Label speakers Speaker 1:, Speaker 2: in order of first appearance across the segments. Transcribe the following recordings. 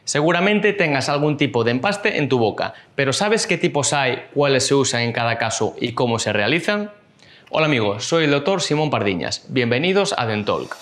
Speaker 1: Seguramente tengas algún tipo de empaste en tu boca, pero ¿sabes qué tipos hay, cuáles se usan en cada caso y cómo se realizan? Hola amigos, soy el Dr. Simón Pardiñas. Bienvenidos a Dentalk.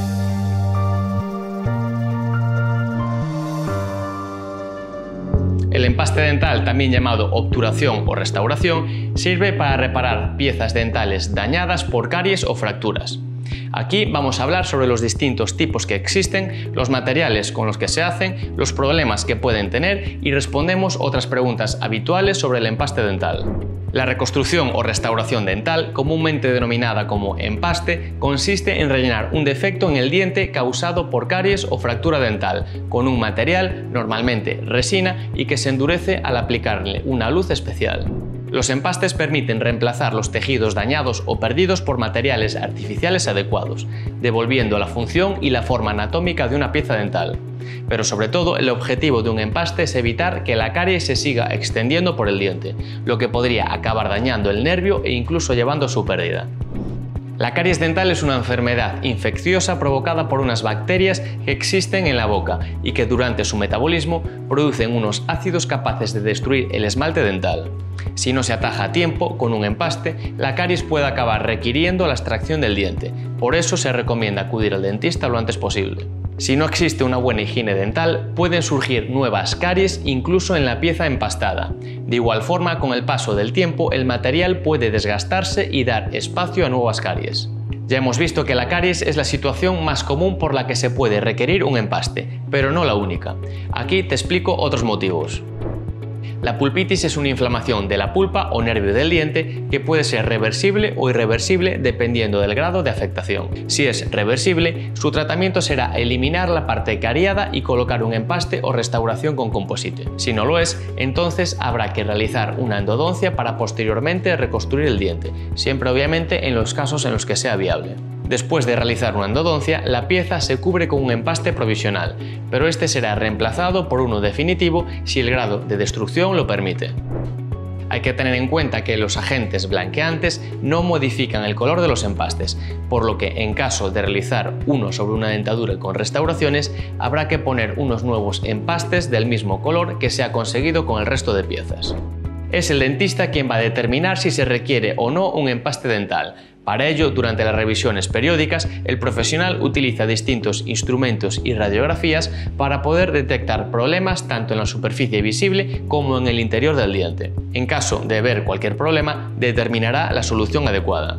Speaker 1: El empaste dental, también llamado obturación o restauración, sirve para reparar piezas dentales dañadas por caries o fracturas. Aquí vamos a hablar sobre los distintos tipos que existen, los materiales con los que se hacen, los problemas que pueden tener y respondemos otras preguntas habituales sobre el empaste dental. La reconstrucción o restauración dental, comúnmente denominada como empaste, consiste en rellenar un defecto en el diente causado por caries o fractura dental con un material, normalmente resina, y que se endurece al aplicarle una luz especial. Los empastes permiten reemplazar los tejidos dañados o perdidos por materiales artificiales adecuados, devolviendo la función y la forma anatómica de una pieza dental. Pero sobre todo, el objetivo de un empaste es evitar que la caries se siga extendiendo por el diente, lo que podría acabar dañando el nervio e incluso llevando a su pérdida. La caries dental es una enfermedad infecciosa provocada por unas bacterias que existen en la boca y que durante su metabolismo producen unos ácidos capaces de destruir el esmalte dental. Si no se ataja a tiempo con un empaste, la caries puede acabar requiriendo la extracción del diente. Por eso se recomienda acudir al dentista lo antes posible. Si no existe una buena higiene dental, pueden surgir nuevas caries incluso en la pieza empastada. De igual forma, con el paso del tiempo, el material puede desgastarse y dar espacio a nuevas caries. Ya hemos visto que la caries es la situación más común por la que se puede requerir un empaste, pero no la única. Aquí te explico otros motivos. La pulpitis es una inflamación de la pulpa o nervio del diente que puede ser reversible o irreversible dependiendo del grado de afectación. Si es reversible, su tratamiento será eliminar la parte cariada y colocar un empaste o restauración con composite. Si no lo es, entonces habrá que realizar una endodoncia para posteriormente reconstruir el diente, siempre obviamente en los casos en los que sea viable. Después de realizar una endodoncia, la pieza se cubre con un empaste provisional, pero este será reemplazado por uno definitivo si el grado de destrucción lo permite. Hay que tener en cuenta que los agentes blanqueantes no modifican el color de los empastes, por lo que en caso de realizar uno sobre una dentadura con restauraciones, habrá que poner unos nuevos empastes del mismo color que se ha conseguido con el resto de piezas. Es el dentista quien va a determinar si se requiere o no un empaste dental. Para ello, durante las revisiones periódicas, el profesional utiliza distintos instrumentos y radiografías para poder detectar problemas tanto en la superficie visible como en el interior del diente. En caso de ver cualquier problema, determinará la solución adecuada.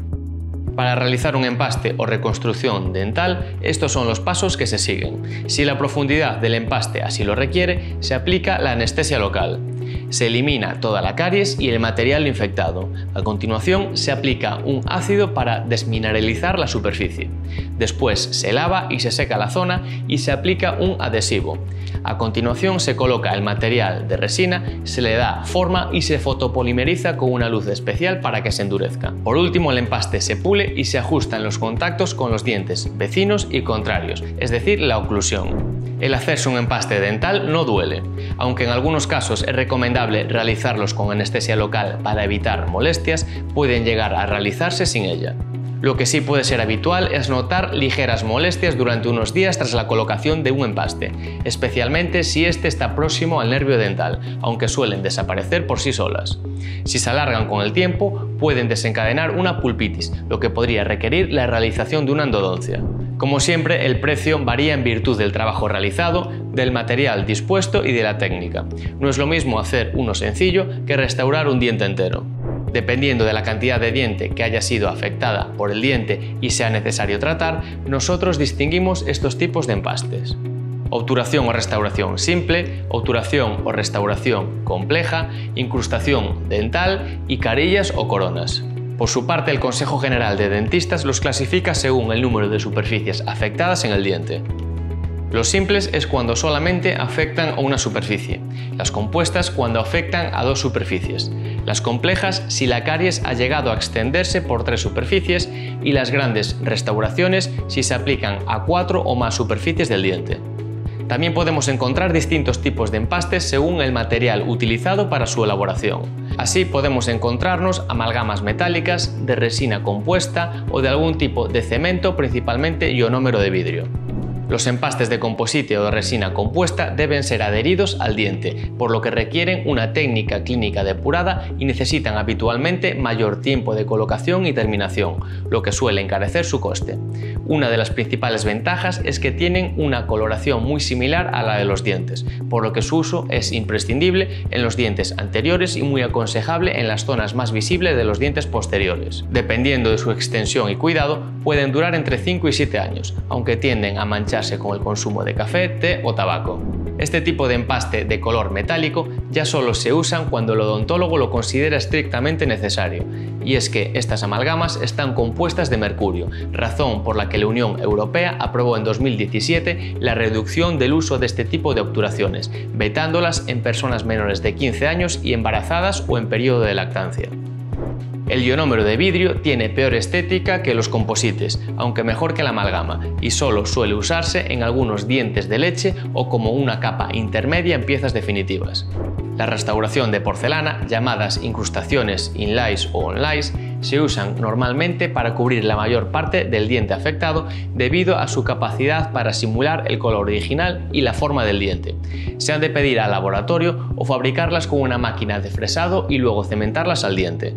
Speaker 1: Para realizar un empaste o reconstrucción dental, estos son los pasos que se siguen. Si la profundidad del empaste así lo requiere, se aplica la anestesia local. Se elimina toda la caries y el material infectado. A continuación, se aplica un ácido para desmineralizar la superficie. Después se lava y se seca la zona y se aplica un adhesivo. A continuación se coloca el material de resina, se le da forma y se fotopolimeriza con una luz especial para que se endurezca. Por último, el empaste se pule y se ajusta en los contactos con los dientes vecinos y contrarios, es decir, la oclusión. El hacerse un empaste dental no duele, aunque en algunos casos es recomendable realizarlos con anestesia local para evitar molestias, pueden llegar a realizarse sin ella. Lo que sí puede ser habitual es notar ligeras molestias durante unos días tras la colocación de un empaste, especialmente si este está próximo al nervio dental, aunque suelen desaparecer por sí solas. Si se alargan con el tiempo, pueden desencadenar una pulpitis, lo que podría requerir la realización de una endodoncia. Como siempre, el precio varía en virtud del trabajo realizado, del material dispuesto y de la técnica. No es lo mismo hacer uno sencillo que restaurar un diente entero. Dependiendo de la cantidad de diente que haya sido afectada por el diente y sea necesario tratar, nosotros distinguimos estos tipos de empastes. Obturación o restauración simple, obturación o restauración compleja, incrustación dental y carillas o coronas. Por su parte, el Consejo General de Dentistas los clasifica según el número de superficies afectadas en el diente. Los simples es cuando solamente afectan a una superficie, las compuestas cuando afectan a dos superficies, las complejas si la caries ha llegado a extenderse por 3 superficies y las grandes restauraciones si se aplican a 4 o más superficies del diente. También podemos encontrar distintos tipos de empastes según el material utilizado para su elaboración. Así podemos encontrarnos amalgamas metálicas, de resina compuesta o de algún tipo de cemento, principalmente ionómero de vidrio. Los empastes de composite o de resina compuesta deben ser adheridos al diente, por lo que requieren una técnica clínica depurada y necesitan habitualmente mayor tiempo de colocación y terminación, lo que suele encarecer su coste. Una de las principales ventajas es que tienen una coloración muy similar a la de los dientes, por lo que su uso es imprescindible en los dientes anteriores y muy aconsejable en las zonas más visibles de los dientes posteriores. Dependiendo de su extensión y cuidado, pueden durar entre 5 y 7 años, aunque tienden a mancharse con el consumo de café, té o tabaco. Este tipo de empaste de color metálico ya solo se usan cuando el odontólogo lo considera estrictamente necesario, y es que estas amalgamas están compuestas de mercurio, razón por la que la Unión Europea aprobó en 2017 la reducción del uso de este tipo de obturaciones, vetándolas en personas menores de 15 años y embarazadas o en periodo de lactancia. El ionómero de vidrio tiene peor estética que los composites, aunque mejor que la amalgama, y solo suele usarse en algunos dientes de leche o como una capa intermedia en piezas definitivas. La restauración de porcelana, llamadas incrustaciones inlays o onlays, se usan normalmente para cubrir la mayor parte del diente afectado debido a su capacidad para simular el color original y la forma del diente. Se han de pedir al laboratorio o fabricarlas con una máquina de fresado y luego cementarlas al diente.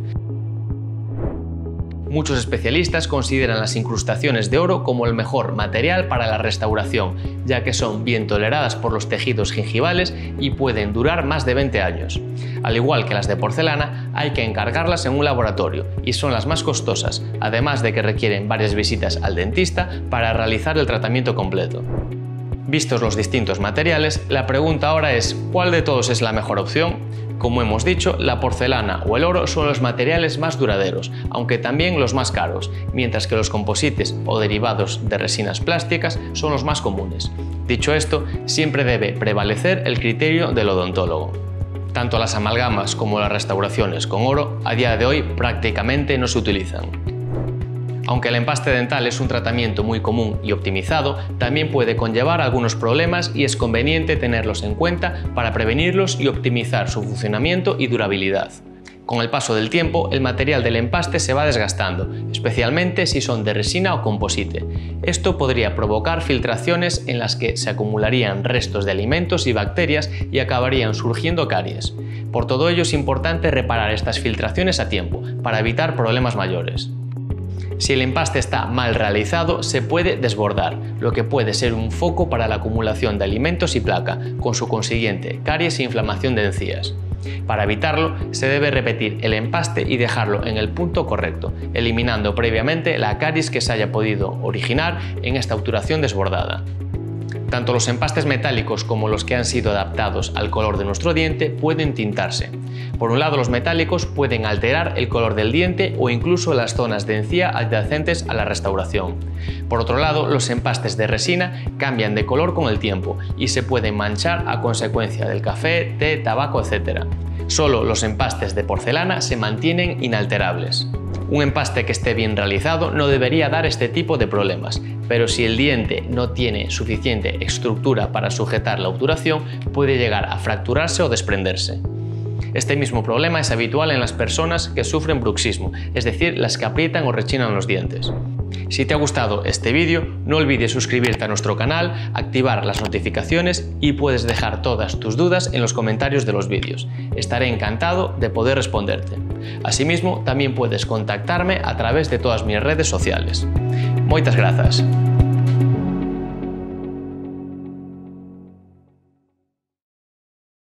Speaker 1: Muchos especialistas consideran las incrustaciones de oro como el mejor material para la restauración, ya que son bien toleradas por los tejidos gingivales y pueden durar más de 20 años. Al igual que las de porcelana, hay que encargarlas en un laboratorio y son las más costosas, además de que requieren varias visitas al dentista para realizar el tratamiento completo. Vistos los distintos materiales, la pregunta ahora es ¿cuál de todos es la mejor opción? Como hemos dicho, la porcelana o el oro son los materiales más duraderos, aunque también los más caros, mientras que los composites o derivados de resinas plásticas son los más comunes. Dicho esto, siempre debe prevalecer el criterio del odontólogo. Tanto las amalgamas como las restauraciones con oro a día de hoy prácticamente no se utilizan. Aunque el empaste dental es un tratamiento muy común y optimizado, también puede conllevar algunos problemas y es conveniente tenerlos en cuenta para prevenirlos y optimizar su funcionamiento y durabilidad. Con el paso del tiempo, el material del empaste se va desgastando, especialmente si son de resina o composite. Esto podría provocar filtraciones en las que se acumularían restos de alimentos y bacterias y acabarían surgiendo caries. Por todo ello es importante reparar estas filtraciones a tiempo, para evitar problemas mayores. Si el empaste está mal realizado, se puede desbordar, lo que puede ser un foco para la acumulación de alimentos y placa, con su consiguiente caries e inflamación de encías. Para evitarlo, se debe repetir el empaste y dejarlo en el punto correcto, eliminando previamente la caries que se haya podido originar en esta obturación desbordada. Tanto los empastes metálicos como los que han sido adaptados al color de nuestro diente pueden tintarse. Por un lado, los metálicos pueden alterar el color del diente o incluso las zonas de encía adyacentes a la restauración. Por otro lado, los empastes de resina cambian de color con el tiempo y se pueden manchar a consecuencia del café, té, tabaco, etc. Solo los empastes de porcelana se mantienen inalterables. Un empaste que esté bien realizado no debería dar este tipo de problemas, pero si el diente no tiene suficiente estructura para sujetar la obturación, puede llegar a fracturarse o desprenderse. Este mismo problema es habitual en las personas que sufren bruxismo, es decir, las que aprietan o rechinan los dientes. Si te ha gustado este vídeo, no olvides suscribirte a nuestro canal, activar las notificaciones y puedes dejar todas tus dudas en los comentarios de los vídeos. Estaré encantado de poder responderte. Asimismo, también puedes contactarme a través de todas mis redes sociales. Moitas grazas!